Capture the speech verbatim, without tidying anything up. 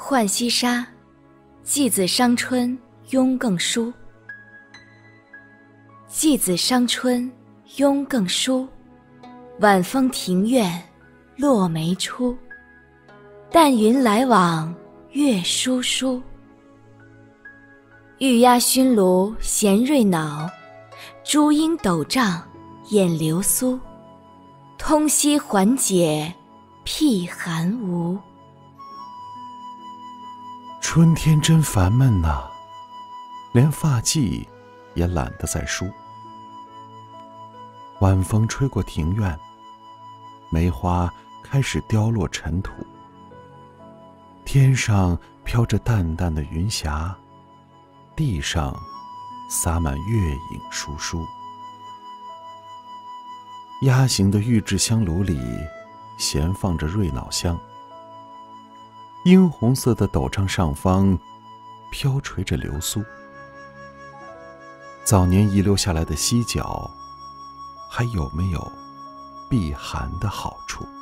浣溪沙，寄子伤春慵更疏。寄子伤春慵更疏，晚风庭院落梅初。淡云来往月疏疏，玉鸦熏炉衔瑞脑，珠鹰斗帐掩流苏。通溪缓解辟寒无。 春天真烦闷呐、啊，连发髻也懒得再梳。晚风吹过庭院，梅花开始凋落尘土。天上飘着淡淡的云霞，地上洒满月影疏疏。鸭形的玉制香炉里闲放着瑞脑香，樱红色的斗帐上方飘垂着流苏。早年遗留下来的犀角，还有没有避寒的好处？